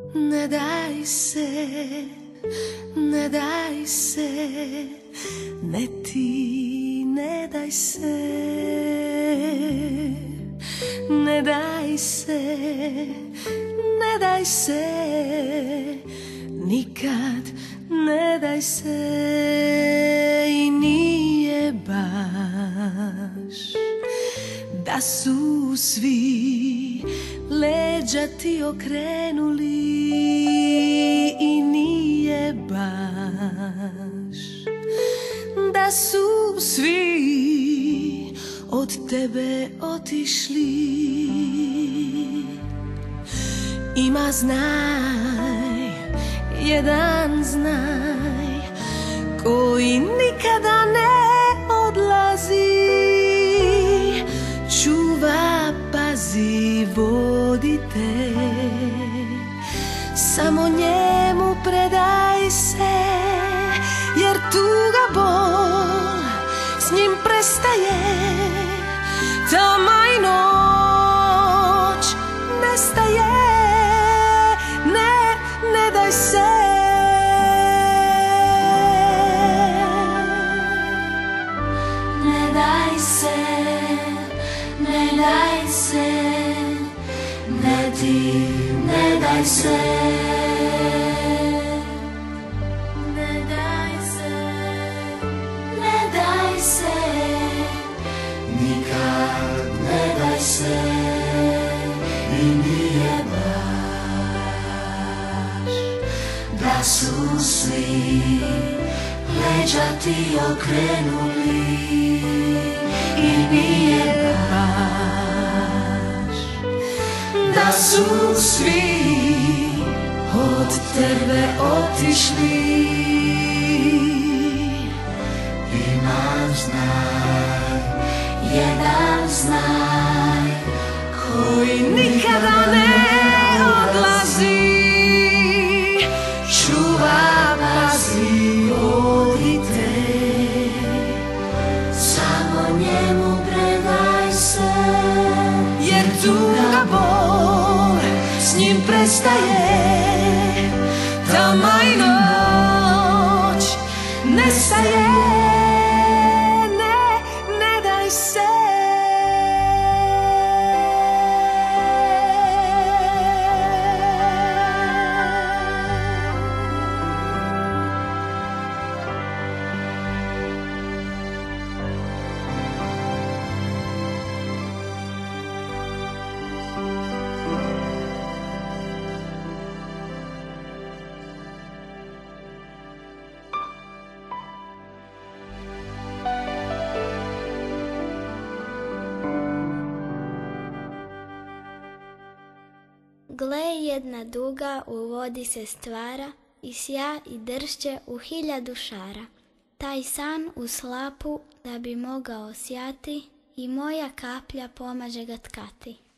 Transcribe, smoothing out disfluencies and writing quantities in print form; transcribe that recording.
Ne daj se, ne daj se, ne ti, ne daj se, ne daj se, ne daj se, nikad ne daj se. I nije baš da su svi leđa ti okrenuli, i nije baš da su svi od tebe otišli. Ima znaj, jedan znaj koji nikada ne odlazi, čuva, pazi, vodi te, samo njemu predaj se, jer tuga, bol s njim prestaje, tama i noć nestaje. Ne, ne daj se. Ne daj se, ne daj se, ne ti, ne daj se. Ne daj se, ne daj se, nikad ne daj se. I nije baš da su svi leđa ti okrenuli, i nije baš da su svi od tebe otišli. Imam znaj, jedan znaj koji nikada ne odlazi, čuva, pazi, vodi te, samo njemu predaj se, jer tuga, bol s njim prestaje, tama i noć nestaje. Ne, ne daj se. Gle, jedna duga u vodi se stvara, i sja i dršće u 1000 šara. Taj san u slapu da bi mogao sjati, i moja kaplja pomaže ga tkati.